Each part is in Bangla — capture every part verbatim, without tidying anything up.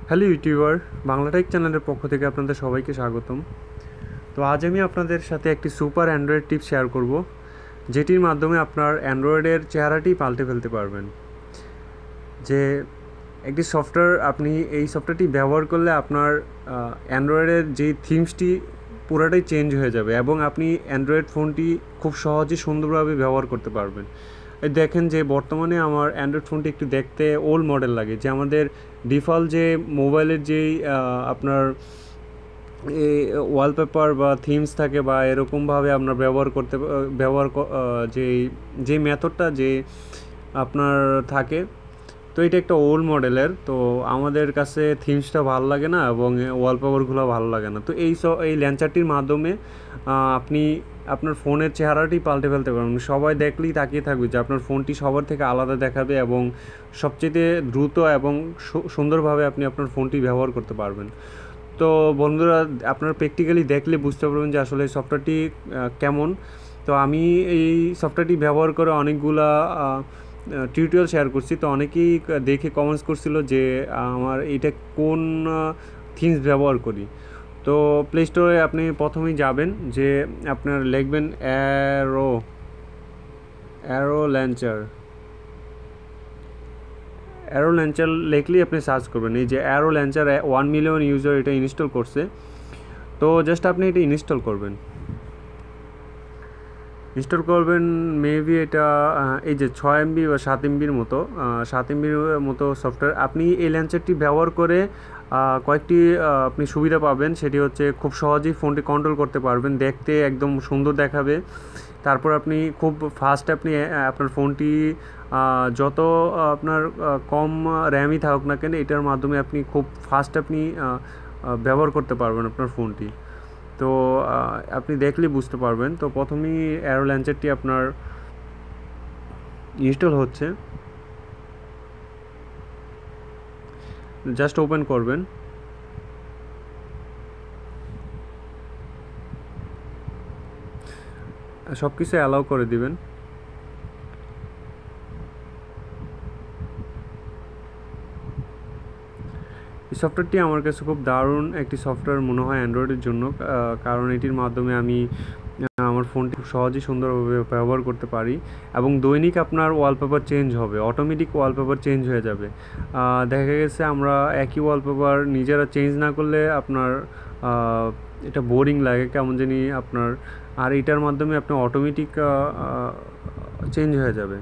হ্যালো ইউটিউবার, বাংলা টেক চ্যানেলের পক্ষ থেকে আপনাদের সবাইকে স্বাগতম। তো আজ আমি আপনাদের সাথে একটি সুপার অ্যান্ড্রয়েড টিপ শেয়ার করব, যেটির মাধ্যমে আপনার অ্যান্ড্রয়েডের চেহারাটি পাল্টে ফেলতে পারবেন। যে একটি সফটওয়্যার, আপনি এই সফটওয়্যারটি ব্যবহার করলে আপনার অ্যান্ড্রয়েডের যে থিমসটি পুরোটাই চেঞ্জ হয়ে যাবে এবং আপনি অ্যান্ড্রয়েড ফোনটি খুব সহজে সুন্দরভাবে ব্যবহার করতে পারবেন। এই দেখেন যে বর্তমানে আমার অ্যান্ড্রয়েড ফোনটি একটু দেখতে ওল্ড মডেল লাগে, যে আমাদের ডিফল্ট যে মোবাইলের যেই আপনার এই ওয়ালপেপার বা থিমস থাকে বা এরকমভাবে আপনার ব্যবহার করতে ব্যবহার যেই যে মেথডটা যে আপনার থাকে, তো এটা একটা ওল্ড মডেলের। তো আমাদের কাছে থিমসটা ভালো লাগে না এবং ওয়ালপেপারগুলো ভালো লাগে না। তো এই এই ল্যান্সারটির মাধ্যমে আপনি আপনার ফোনের চেহারাটি পাল্টে ফেলতে পারবেন। সবাই দেখলেই তাকিয়ে থাকবে যে আপনার ফোনটি সবার থেকে আলাদা দেখাবে এবং সবচেয়ে দ্রুত এবং সুন্দরভাবে আপনি আপনার ফোনটি ব্যবহার করতে পারবেন। তো বন্ধুরা, আপনারা প্র্যাকটিক্যালি দেখলে বুঝতে পারবেন যে আসলে সফটওয়্যারটি কেমন। তো আমি এই সফটওয়্যারটি ব্যবহার করে অনেকগুলা টিউটোরিয়াল শেয়ার করছি। তো অনেকেই দেখে কমেন্টস করছিল যে আমার এটা কোন থিমস ব্যবহার করি। তো প্লে স্টোরে আপনি প্রথমেই যাবেন, যে আপনার লিখবেন arrow Arrow Launcher Arrow Launcher লিখলেই আপনি সার্চ করবেন। এই যে Arrow Launcher one million user এটা ইনস্টল করছে। তো জাস্ট আপনি এটা ইনস্টল করবেন ইনস্টল করবেন মেবি এটা এই যে ছয় এমবি বা সাত এমবির মতো সাত এমবির মতো সফটওয়্যার। আপনি এই ল্যান্সারটি ব্যবহার করে কয়েকটি আপনি সুবিধা পাবেন। সেটি হচ্ছে খুব সহজেই ফোনটি কন্ট্রোল করতে পারবেন, দেখতে একদম সুন্দর দেখাবে। তারপর আপনি খুব ফাস্ট আপনি আপনার ফোনটি যত আপনার কম র্যামই থাকুক না কেন, এটার মাধ্যমে আপনি খুব ফাস্ট আপনি ব্যবহার করতে পারবেন আপনার ফোনটি। তো আপনি দেখলেই বুঝতে পারবেন। তো প্রথমেই অ্যারো ল্যান্সারটি আপনার ইনস্টল হচ্ছে, জাস্ট ওপেন করবেন। সব কিছু অ্যালাউ করে দিবেন। এই সফটওয়্যারটি আমার কাছে খুব দারুণ একটি সফটওয়্যার মনে হয় অ্যান্ড্রয়েডের জন্য, কারণ এটির মাধ্যমে আমি আমার ফোনটি খুব সহজেই সুন্দরভাবে ব্যবহার করতে পারি এবং দৈনিক আপনার ওয়ালপেপার চেঞ্জ হবে, অটোমেটিক ওয়ালপেপার চেঞ্জ হয়ে যাবে। দেখা গেছে আমরা একই ওয়ালপেপার নিজেরা চেঞ্জ না করলে আপনার এটা বোরিং লাগে কেমন জানি আপনার, আর এটার মাধ্যমে আপনার অটোমেটিক চেঞ্জ হয়ে যাবে।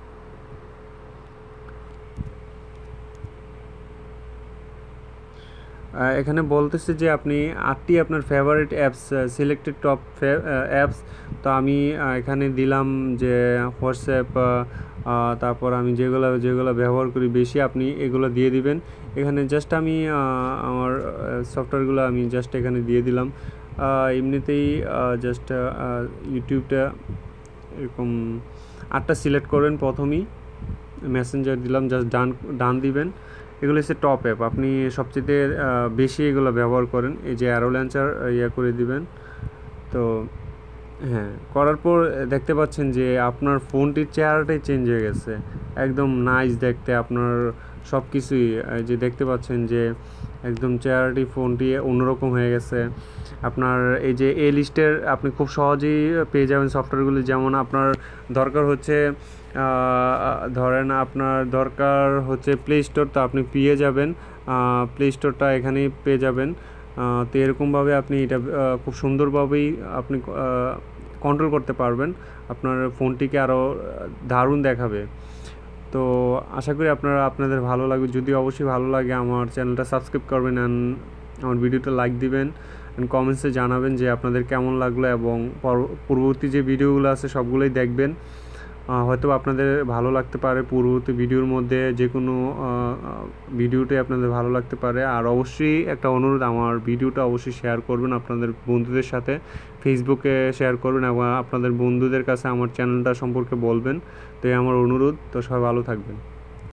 এখানে বলতেছে যে আপনি আটটি আপনার favourite apps, selected top apps. তো আমি এখানে দিলাম যে হোয়াটসঅ্যাপ, তারপর আমি যেগুলো যেগুলো ব্যবহার করি বেশি, আপনি এগুলো দিয়ে দিবেন। এখানে জাস্ট আমি আমার সফটওয়্যারগুলো আমি জাস্ট এখানে দিয়ে দিলাম। এমনিতেই জাস্ট ইউটিউবটা এরকম আটটা সিলেক্ট করবেন। প্রথমেই মেসেঞ্জার দিলাম, জাস্ট ডান ডান দিবেন। এগুলো হচ্ছে টপ অ্যাপ, আপনি সবচেয়ে বেশি এগুলো ব্যবহার করেন। এই যে অ্যারো ল্যান্সার ইয়া করে দিবেন। তো হ্যাঁ, করার পর দেখতে পাচ্ছেন যে আপনার ফোনটির চেহারাটাই চেঞ্জ হয়ে গেছে, একদম নাইস দেখতে। আপনার সব কিছুই যে দেখতে পাচ্ছেন যে একদম চেহারাটি ফোনটি অন্যরকম হয়ে গেছে। আপনার এই যে এ লিস্টের আপনি খুব সহজেই পেয়ে যাবেন সফটওয়্যারগুলি। যেমন আপনার দরকার হচ্ছে ধরেন আপনার দরকার হচ্ছে প্লে স্টোর, তো আপনি পেয়ে যাবেন প্লে স্টোরটা এখানেই পেয়ে যাবেন। তো এরকমভাবে আপনি এটা খুব সুন্দরভাবেই আপনি কন্ট্রোল করতে পারবেন, আপনার ফোনটিকে আরও দারুণ দেখাবে। তো আশা করি আপনারা আপনাদের ভালো লাগবে। যদি অবশ্যই ভালো লাগে আমার চ্যানেলটা সাবস্ক্রাইব করবেন অ্যান্ড আমার ভিডিওটা লাইক দিবেন অ্যান্ড কমেন্টসে জানাবেন যে আপনাদের কেমন লাগলো, এবং পরবর্তী যে ভিডিওগুলো আছে সবগুলোই দেখবেন। হয়তো আপনাদের ভালো লাগতে পারে, পূর্ববর্তী ভিডিওর মধ্যে যে কোনো ভিডিওটাই আপনাদের ভালো লাগতে পারে। আর অবশ্যই একটা অনুরোধ, আমার ভিডিওটা অবশ্যই শেয়ার করবেন আপনাদের বন্ধুদের সাথে, ফেসবুকে শেয়ার করবেন এবং আপনাদের বন্ধুদের কাছে আমার চ্যানেলটা সম্পর্কে বলবেন। তো এই আমার অনুরোধ। তো সবাই ভালো থাকবেন।